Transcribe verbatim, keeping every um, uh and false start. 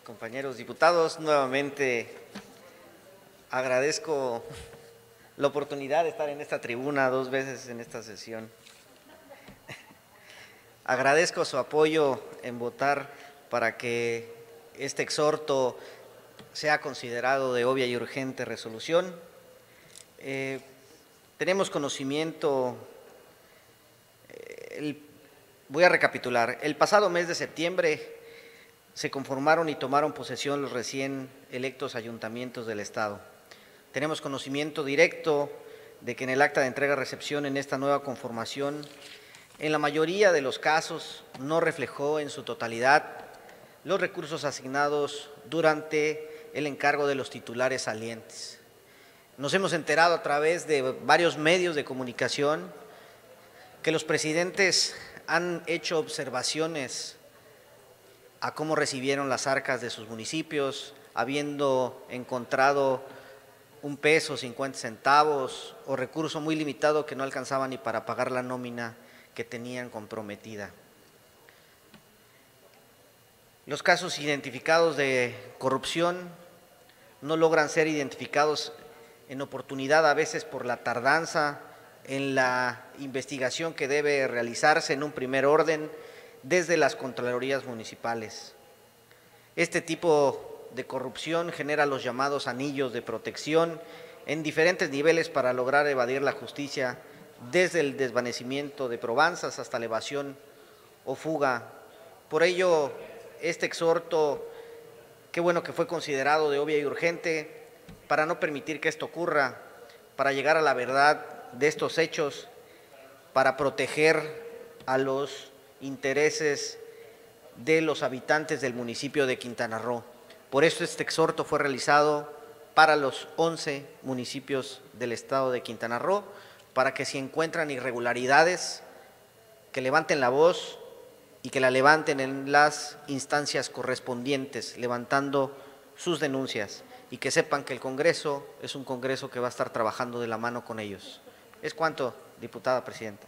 compañeros diputados, nuevamente agradezco la oportunidad de estar en esta tribuna dos veces en esta sesión. Agradezco su apoyo en votar para que este exhorto sea considerado de obvia y urgente resolución. Eh, tenemos conocimiento, eh, el, voy a recapitular, el pasado mes de septiembre se conformaron y tomaron posesión los recién electos ayuntamientos del Estado. Tenemos conocimiento directo de que en el acta de entrega-recepción en esta nueva conformación, en la mayoría de los casos, no reflejó en su totalidad los recursos asignados durante el encargo de los titulares salientes. Nos hemos enterado a través de varios medios de comunicación que los presidentes han hecho observaciones a cómo recibieron las arcas de sus municipios, habiendo encontrado un peso, cincuenta centavos o recurso muy limitado que no alcanzaba ni para pagar la nómina que tenían comprometida. Los casos identificados de corrupción no logran ser identificados en oportunidad, a veces por la tardanza en la investigación que debe realizarse en un primer orden desde las contralorías municipales. Este tipo de corrupción genera los llamados anillos de protección en diferentes niveles para lograr evadir la justicia, desde el desvanecimiento de probanzas hasta la evasión o fuga. Por ello, este exhorto, qué bueno que fue considerado de obvia y urgente para no permitir que esto ocurra, para llegar a la verdad de estos hechos, para proteger a los intereses de los habitantes del municipio de Quintana Roo. Por eso este exhorto fue realizado para los once municipios del estado de Quintana Roo, para que si encuentran irregularidades, que levanten la voz y que la levanten en las instancias correspondientes, levantando sus denuncias, y que sepan que el Congreso es un Congreso que va a estar trabajando de la mano con ellos. Es cuanto, diputada presidenta.